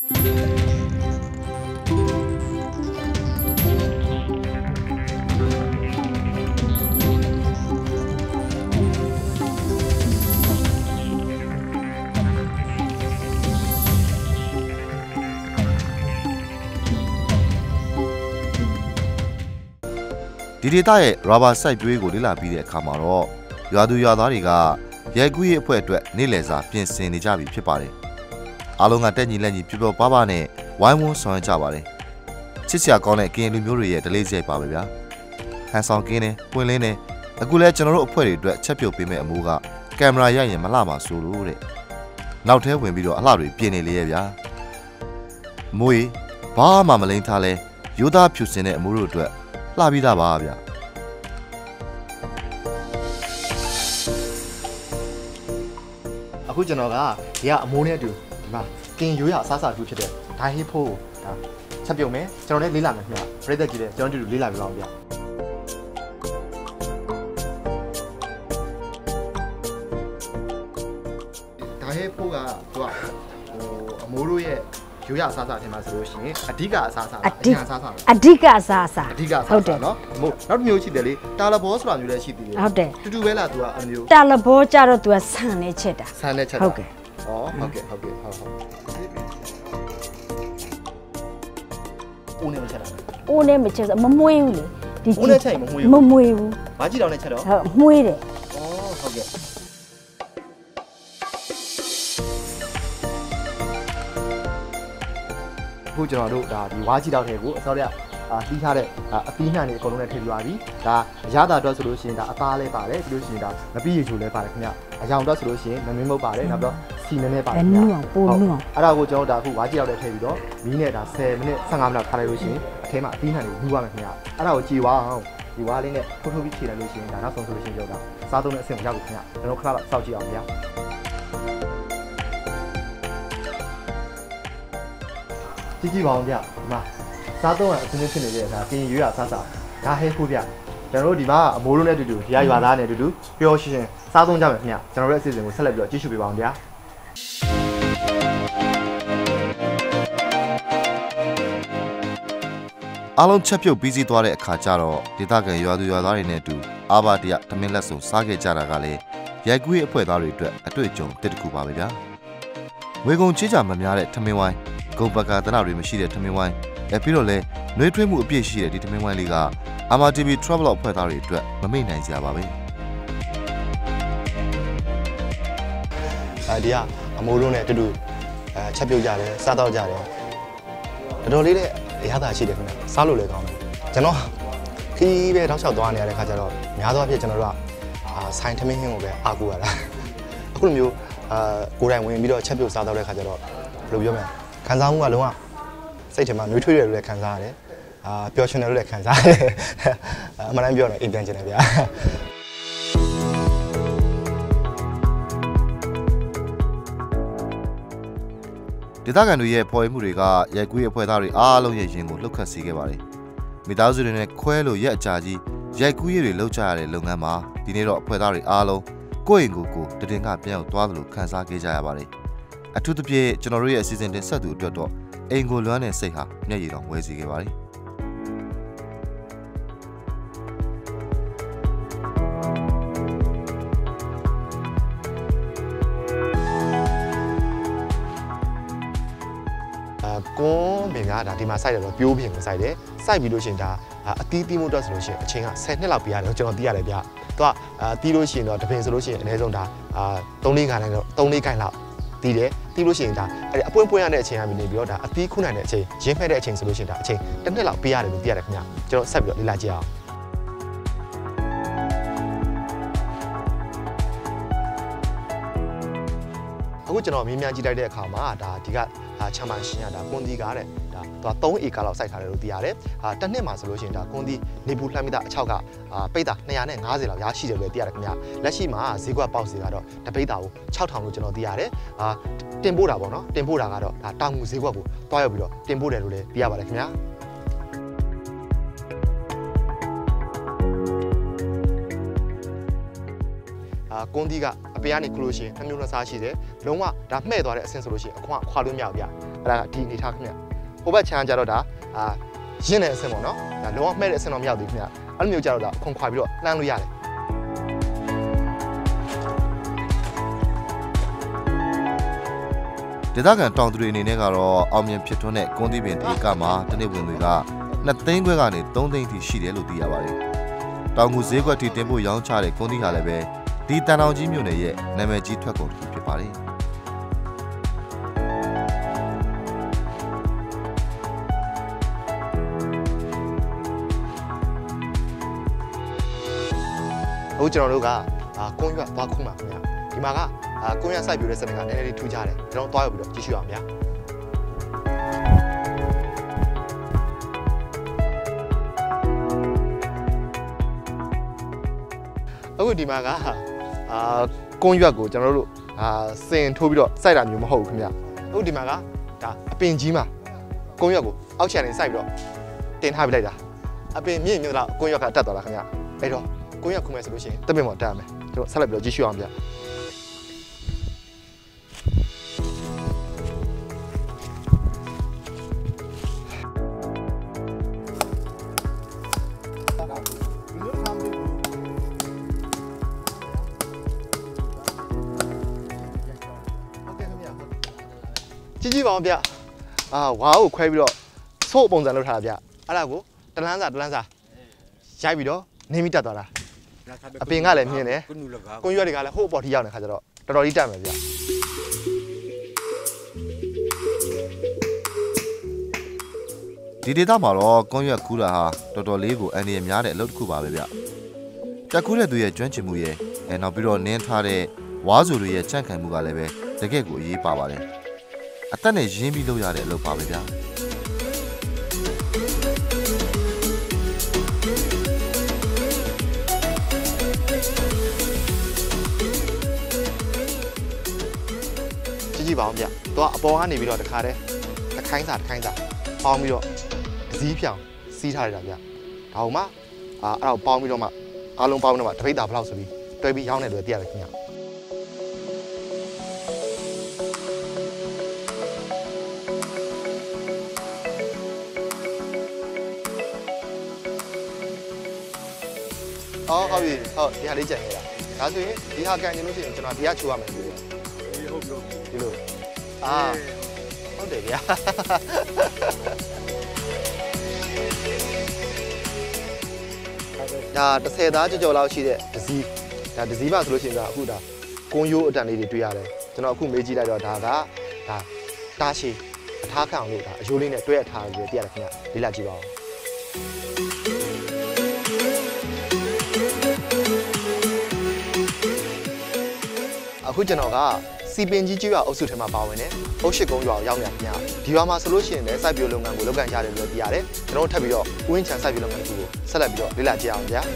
ဒီဒေသရဲ့ရာဘာစိုက်ပျိုးရေးကိုလေ့လာပြီးတဲ့အခါမှာတော့ရွာသူရွာသားတွေကရိုက်ကူးရေးအဖွဲ့အတွက်နေ့လည်စာပြင်ဆင်နေကြပြီဖြစ်ပါတယ်။အားလုံးကတက်ညီလက်ညီပြပြပါပါနဲ့ဝိုင်းဝန်းဆောင်ရွက်ကြပါတယ်။ချစ်စရာကောင်းတဲ့ကရင်လူမျိုးတွေရဲ့ဒလေးစရိုက်ပါပဲဗျာ။ဟန်ဆောင်ကင်းနဲ့ပွင့်လင်းနဲ့အခုလဲကျွန်တော်တို့အဖွဲ့တွေအတွက်ချက်ပြုတ်ပေးမဲ့အမိုးကကင်မရာရိုက်ရင်မလှမှာဆိုလို့တဲ့။နောက်ထဲဝင်ပြီးတော့အလှတွေပြင်နေလေရဲ့ဗျာ။အမိုးကြီးဘာမှမလိမ့်ထားလဲရိုးသားဖြူစင်တဲ့အမိုးတို့အတွက်လှပြီးသားပါဗျာအခုကျွန်တော်ကဒီကအမိုးနဲ့အတူဒီမှာကင်ရိုးရအစားအစာတူဖြစ်တဲ့ဒိုင်ဟီဖိုးဒါချက်ပြုတ်မယ်ကျွန်တော်လည်းလေးလာမယ်ခင်ဗျာပရိသတ်ကြီးလည်းကျွန်တော်တို့လေးလာပြပါအောင်ဗျာဒိုင်ဟီဖိုးကသူကအမိုးတို့ရဲ့ရိုးရအစားအစာထင်ပါဆိုလို့ရှိရင်အဓိကအစားအစာအဓိကအစားအစာဟုတ်တယ်နော်မို့နောက်တစ်မျိုးရှိတယ်လေတာလဘောဆိုတာမျိုးလည်းရှိသေးတယ်ဟုတ်တယ်တူတူပဲလားသူကအမျိုးတာလဘောကြတော့သူကဆန်နဲ့ချက်တာဆန်နဲ့ချက်တာဟုတ်ကဲ့ဩဟုတ်ကဲ့ဦးနဲ့မချက်တာဦးနဲ့မချက်မမွေးဘူးလေဒီဦးနဲ့ချက်မမွေးဘူးမမွေးဘူးဘာကြည့်တော့နဲ့ချက်တော့ဟုတ်မွေးတယ်ဩဟုတ်ကဲ့အခုကျွန်တော်တို့ဒါဒီဝါးကြီးတောက်ထဲကိုအစောတည်းတီးထားတဲ့အပီးနှံတွေအကုန်လုံးနဲ့ထည့်ပြပါပြီဒါအရသာအတွက်ဆိုလို့ရှိရင်ဒါအသားလည်းပါတယ်ပြီးလို့ရှိရင်ဒါမပြီးရချိုလည်းပါတယ်ခင်ဗျအယောင်အတွက်ဆိုလို့ရှိရင်မမင်းမုတ်ပါတယ်နောက်တော့စီနည်းနည်းပါတယ်ခင်ဗျပိုနူအောင်အဲ့ဒါကိုကျွန်တော်ဒါအခုဝါးကြီးတောက်ထဲထည့်ပြီးတော့မီးနဲ့ဒါ10မိနစ်15မိနစ်ထားလိုက်လို့ရှိရင်အထဲမှာအပီးနှံတွေယူပါမယ်ခင်ဗျအဲ့ဒါကိုကြည်ဝအောင်ဒီဝါးလေးနဲ့ထိုးပြီးခြေလိုက်လို့ရှိရင်ဒါနောက်ဆုံးဆိုလို့ရှိရင်ကြောက်တာစားသုံးတဲ့အဆင့်ကိုရောက်ပြီခင်ဗျကျွန်တော်ခဏလောက်စောင့်ကြည့်အောင်ခင်ဗျကြည့်ပါအောင်ဗျဒီမှာစားသုံးရအဆင်သင့်ဖြစ်နေတဲ့ဒါကင်ရွေးရစားစားဒါဟဲဖို့ဗျကျွန်တော်တို့ဒီမှာအမိုးလုံးနဲ့အတူတူဒီရွာသားနဲ့အတူတူပျော်ရွှင်ရွှင်စားသုံးကြမယ်ခင်ဗျကျွန်တော်တို့အစီအစဉ်ကိုဆက်လက်ပြီးတော့ကြည့်ရှုပေးပါအောင်ဗျာအားလုံးချက်ပြုတ်ပြီးစီးသွားတဲ့အခါကျတော့ဒေသခံရွာသူရွာသားတွေနဲ့အတူအားပါတရထမင်းလက်စုံစားခဲ့ကြတာကလည်းရိုက်ကူးရေးအဖွဲ့သားတွေအတွက်အတွေ့အကြုံတစ်ခုပါပဲဗျာငွေကုန်ချေးကြမများတဲ့ထမင်းဝိုင်းဂုံပကာတနာတွေမရှိတဲ့ထမင်းဝိုင်းပြီးတော့လဲနှွေးထွေးမှုအပြည့်ရှိတဲ့ဒီထမင်းဝိုင်းလေးက MRTV Travel အဖွဲ့သားတွေအတွက်မမေ့နိုင်စရာပါပဲဒီကအမိုးလုံးနဲ့တူတူချက်ပြုတ်ကြတယ်စားတော့ကြတယ်တော်တော်လေးနဲ့အရသာရှိတယ်ခင်ဗျစားလို့လည်းကောင်းတယ်ကျွန်တော်ခီးပဲတောက်လျှောက်သွားနေရတဲ့ခါကျတော့များသောအားဖြင့်ကျွန်တော်တို့ကဆိုင်ထမင်းဟင်းကိုပဲအားကိုးရတာအခုလိုမျိုးကိုယ်တိုင်ဝင်ပြီးတော့ချက်ပြုတ်စားတော့တဲ့ခါကျတော့ဘယ်လိုပြောမလဲခံစားမှုကလုံးဝစိတ်ထဲမှာနှွေးထွေးတယ်လို့လည်းခံစားရတယ်ပျော်ရွှင်တယ်လို့လည်းခံစားရတယ်အမှန်တမ်းပြောရင်အိမ်ပြန်ချင်တယ်ဗျာဒေသခံတွေရဲ့ပေါ်ရမှုတွေကရိုက်ကူးရေးအဖွဲ့သားတွေအားလုံးရဲ့ရင်ကိုလှုပ်ခတ်စေခဲ့ပါတယ်မိသားစုတွေနဲ့ခွဲလို့ရက်အကြာကြီးရိုက်ကူးရေးတွေလုပ်ကြရတဲ့လုပ်ငန်းမှာဒီနေ့တော့အဖွဲ့သားတွေအားလုံးကိုယ့်အိမ်ကိုတည်ငါပြန်ရောက်သွားသလိုခံစားခဲ့ကြရပါတယ်အထူးသဖြင့်ကျွန်တော်တို့ရဲ့အစီအစဉ်တင်ဆက်သူအတွက်တော့အိမ်ကိုလွမ်းတဲ့စိတ်ဟာမျက်ရည်တော်ဝဲစေခဲ့ပါတယ်ကွန်းပင်ကဒါဒီမှာစိုက်တယ်တော့ပြိုးပင်ကိုစိုက်တယ်စိုက်ပြီးလို့ရှိရင်ဒါအသီးသီးမို့တော့ဆိုလို့ရှိရင်အချိန်က10နှစ်လောက်ပြရတယ်ကျွန်တော်သိရတယ်ဗျသူကတီးလို့ရှိရင်တော့တပင်ဆိုလို့ရှိရင်အနည်းဆုံးဒါ3-4ခိုင်လောက်3-4ခိုင်လောက်တီးတယ်တီးလို့ရှိရင်ဒါအဲ့အပွင့်ပွင့်ရတဲ့အချိန်ကနေပြီးတော့ဒါအသီးခုနိုင်တဲ့အချိန်ရင်းဖက်တဲ့အချိန်ဆိုလို့ရှိရင်ဒါအချိန်တစ်နှစ်လောက်ပြရတယ်လို့သိရတယ်ခင်ဗျကျွန်တော်ဆက်ပြီးတော့လေ့လာကြည့်အောင်အခုကျွန်တော်မြင်မြန်ကြည့်လိုက်တဲ့အခါမှာဒါဒီကချမ်းမရှင်းရတာကွန်ဒီကားတဲ့ဒါသူက3ဧကလောက်စိုက်ထားတယ်လို့သိရတယ်တစ်နှစ်မှာဆိုလို့ရှိရင်ဒါကွန်ဒီနေပူလှမ်းမိတာအချောက်ကပိတ်တာ250လောက်ရရှိတယ်လို့သိရတယ်ခင်ဗျလက်ရှိမှာဈေးကွက်ပေါက်စီကတော့တပိတ်တာကို6000လို့ကျွန်တော်သိရတယ်တင်ပို့တာပေါ့နော်တင်ပို့တာကတော့ဒါတောင်ငူဈေးကွက်ကိုတွားရောက်ပြီးတော့တင်ပို့တယ်လို့လည်းသိရပါတယ်ခင်ဗျကွန်ဒီကအပေကနေခလို့ရှိရင်2မျိုးနှစ်စားရှိတယ်လုံးဝဒါမှဲ့သွားတဲ့အဆင့်ဆိုလို့ရှိရင်အခွာလို့မရဘူးဗျအဲ့ဒါကဒီအနေထားခင်ဗျဟိုဘက်ခြမ်းကျတော့ဒါရင်းတဲ့အဆင့်ပေါ့နော်ဒါလုံးဝမှဲ့တဲ့အဆင့်တော့မရောက်သေးဘူးခင်ဗျအဲ့လိုမျိုးကျတော့ဒါခွန်ခွာပြီးတော့လှမ်းလို့ရတယ်ဒေသခံတောင်သူတွေအနေနဲ့ကတော့အောင်မြင်ဖြစ်ထွန်းတဲ့ကွန်သီးပင်ဒီကမှာတနေ့ဝင်တွေက2 သိန်းခွဲကနေ3 သိန်းထိရှိတယ်လို့သိရပါတယ်။တောင်ငူဈေးကွက်ထိတင်ပို့ရောင်းချတဲ့ကွန်သီးဟာလည်းပဲဒီတန်တောင်ကြီးမြို့နယ်ရဲ့နာမည်ကြီးထွက်ကုန်တစ်ခုဖြစ်ပါတယ်။အခုကျွန်တော်တို့ကကွန်ရွက်သွားခုမှာခင်ဗျဒီမှာကကွန်ရွက်စိုက်ပြိုတဲ့စနစ်ကနည်းနည်းလေးထူးခြားတယ်ကျွန်တော်သွားရောက်ပြီးတော့ကြည့်ရှုအောင်ဗျာအခုဒီမှာကကွန်ရွက်ကိုကျွန်တော်တို့စင်ထိုးပြီးတော့စိုက်တာမျိုးမဟုတ်ဘူးခင်ဗျအခုဒီမှာကဒါအပင်ကြီးမှာကွန်ရွက်ကိုအောက်ခြေကနေစိုက်ပြီးတော့တင်ထားပြလိုက်တာအပင်မြင့်မြင့်တော့ကွန်ရွက်ကတက်သွားတာခင်ဗျအဲ့တော့ကွန်ရွက်ခုမယ်ဆိုလို့ရှိရင်တပင်ပေါ်တက်ရမယ်ကျွန်တော်ဆက်လက်ပြီးတော့ကြည့်ရှုအောင်ဗျကြည့်ပါဦးဗျဝါးကိုခွဲပြီးတော့ဆို့ပုံစံလုပ်ထားတာဗျအဲ့ဒါကိုတလန်းစာရိုက်ပြီးတော့နေမိတက်သွားတာအပင်ကလည်းမြင်တယ်ကွန်ရွက်တွေကလည်းဟို့အပေါ်ထိရောက်နေခါကျတော့တော်တော်ကြီးတက်မယ်ဗျဒီဒေသမှာတော့ကွန်ရွက်ခူးတာဟာတော်တော်လေးကိုအန္တရာယ်များတဲ့အလုပ်တစ်ခုပါပဲဗျတက်ခူးတဲ့သူရဲ့ကျွမ်းကျင်မှုရဲ့နောက်ပြီးတော့နင်းထားတဲ့ဝါးစုတွေရဲ့ကြန့်ခိုင်မှုကလည်းပဲတကယ့်ကိုအရေးပါပါတယ်အသက်နဲ့ရင်းပြီးလုပ်ရတဲ့အလုပ်ပါပဲဗျာကြည့်ပါဦးဗျတော့အပေါ်ကနေပြီးတော့တခါတည်းတစ်ခိုင်းစာပေါင်းပြီးတော့ဇီးဖြောင်စီးထားရတာဗျဒါဟိုမှအဲ့ဒါကိုပေါင်းပြီးတော့မှအားလုံးပေါင်းပြီးတော့မှတပိတ်တာဘယ်လောက်ဆိုပြီးတွဲပြီးရောင်းနေတယ်သိရတယ်ခင်ဗျဟုတ်ပြီဟုတ်ဒီဟာလေးကြံနေတာဒါဆိုရင်ဒီဟာကန်ကျင်လို့ရှိရင်ကျွန်တော်ဒီဟာချိုးရမယ်ဒီလိုဒီလိုဟုတ်တယ်ဗျာဒါ30သားကြော်လောက်ရှိတဲ့ဒစီဒါဒစီမှဆိုလို့ရှိရင်အခုဒါကွန်ရိုးအတန်လေးတွေတွေ့ရတယ်ကျွန်တော်အခုမေးကြည့်လိုက်တော့ဒါကတားရှိအထားခံအောင်လို့ဒါအယိုးလေးနဲ့တွဲအထားပြီးတည်ရတယ်ခင်ဗျလေ့လာကြည့်ပါဦးအခုကျွန်တော်ကစီပင်ကြီးကျွာအုပ်စုထဲမှာပါဝင်တယ်။အုပ်ရှိကုန်းရွာကိုရောက်နေတာခင်ဗျ။ဒီရွာမှာဆိုလို့ရှိရင်လည်းစိုက်ပျိုးလုပ်ငန်းကိုလုပ်ကိုင်ကြတယ်လို့သိရတယ်။ကျွန်တော်ထပ်ပြီးတော့ဥယျာဉ်ခြံစိုက်ပျိုးလုပ်ငန်းကိုဆက်လက်ပြီးတော့လေ့လာကြည့်အောင်ဗျာ။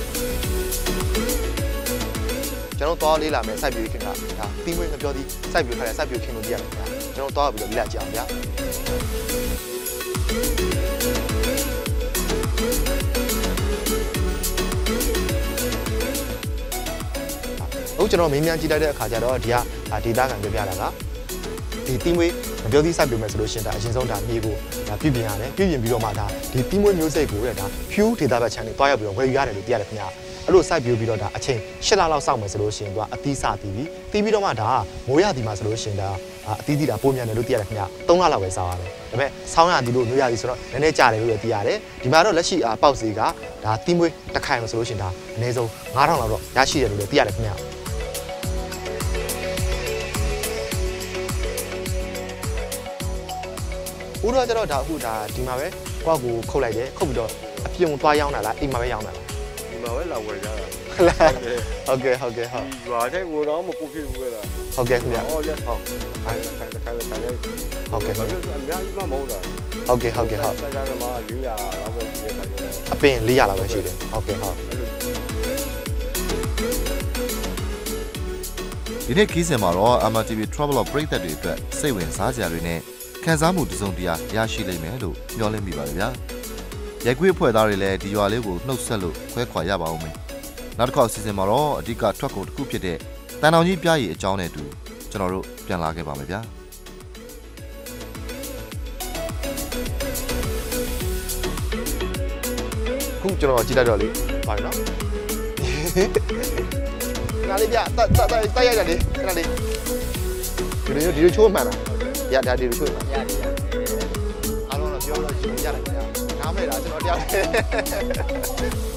ကျွန်တော်သွားလေ့လာမယ်စိုက်ပျိုးခင်ဗျာ။ဒါသီးမွေးမပြောသည်စိုက်ပျိုးထားတဲ့စိုက်ပျိုးခင်လို့သိရတယ်ခင်ဗျာ။ကျွန်တော်သွားပြီးတော့လေ့လာကြည့်အောင်ဗျာ။အခုကျွန်တော်မင်းများကြည့်လိုက်တဲ့အခါကျတော့ဒီကဒေတာခံပြပြတာကဒီတီးမွေးမပြောသေးစိုက်ပြမယ်ဆိုလို့ရှင်ဒါအရင်ဆုံးဒါမြေကိုဒါပြုပြင်ရတယ်ပြုပြင်ပြီးတော့မှဒါဒီတီးမွေးမျိုးစိတ်ကိုတဲ့ဒါ few ဒေတာဘက် channel တွားရောက်ပြီးတော့ဝယ်ယူရတယ်လို့သိရတယ်ခင်ဗျာအဲ့လိုစိုက်ပြပြီးတော့ဒါအချိန်8လလောက်စောင့်မယ်ဆိုလို့ရှင်သူကအသီးစတီးပြီးတော့မှဒါမိုးရသည်မှာဆိုလို့ရှင်ဒါအသီးတာပိုးမြန်တယ်လို့သိရတယ်ခင်ဗျာ3လလောက်ပဲစောင့်ရတယ်ဒါပေမဲ့ဆောင်းရသည်လို့မျိုးရသည်ဆိုတော့နည်းနည်းကြာတယ်လို့သိရတယ်ဒီမှာတော့လက်ရှိပေါက်စီကဒါတီးမွေးတစ်ခိုင်လို့ဆိုလို့ရှင်ဒါအနည်းဆုံး9000လောက်တော့ရရှိတယ်လို့သိရတယ်ခင်ဗျာဦးတော့ကျတော့ဒါအခုဒါဒီမှာပဲကိုယ့်ကိုခုတ်လိုက်တယ်ခုတ်ပြီးတော့အပြုံသွားရောင်းတာလားအိမ်မှာပဲရောင်းတာလားဒီမှာပဲလာဝယ်ကြတာဟုတ်ကဲ့ဟုတ်ရွာထဲကိုတော့မပုတ်ဖြစ်ဘူးပဲလားဟုတ်ကဲ့ခင်ဗျာအော်လက်ထောက်ခိုင်းဟုတ်ကဲ့အများကြီးမှမဟုတ်တာဟုတ်ကဲ့ဆက်ကြတယ်မှာ400လောက်ပဲရှိတယ်အပင်400လောက်ပဲရှိတယ်ဟုတ်ကဲ့ဟုတ်ဒီနေ့ခီးစင်မှာတော့ MRTV Travel of ပရိသတ်တွေအတွက်စိတ်ဝင်စားစရာတွေနဲ့ခံစားမှုတစုံတရာရရှိလိမ့်မယ်လို့မျှော်လင့်မိပါတယ်ဗျာ။ရိုက်ကွေးအဖွဲ့သားတွေလည်းဒီရွာလေးကိုနှုတ်ဆက်လို့ခွဲခွာရပါဦးမယ်။နောက်တစ်ခေါက်စီစဉ်မှာတော့အဓိကထွက်ကုန်တစ်ခုဖြစ်တဲ့တန်တောင်ကြီးပြားရည်အကြောင်းနဲ့အတူကျွန်တော်တို့ပြန်လာခဲ့ပါမယ်ဗျာ။ခုကျွန်တော်ကြည့်လိုက်တော့လေပါနော်ခဏလေးပြတိုက်ရိုက်တယ်လေခဏလေးဒီလိုချိုးမှန်လားဒါဒီလိုချိုးမှန်ရတယ်အားလုံးတော့ပြောလို့ရှိရင်ရတယ်ခင်ဗျာနားမဲ့တာကျွန်တော်တယောက်